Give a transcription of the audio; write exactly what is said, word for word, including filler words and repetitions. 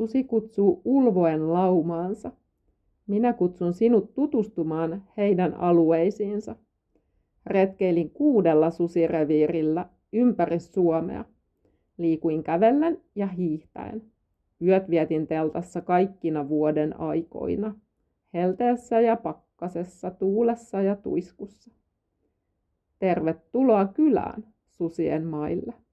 susi kutsuu ulvoen laumaansa. Minä kutsun sinut tutustumaan heidän alueisiinsa. Retkeilin kuudella susireviirillä ympäri Suomea. Liikuin kävellen ja hiihtäen. Yöt vietin teltassa kaikkina vuoden aikoina. Helteessä ja pakkasessa, tuulessa ja tuiskussa. Tervetuloa kylään, susien maille.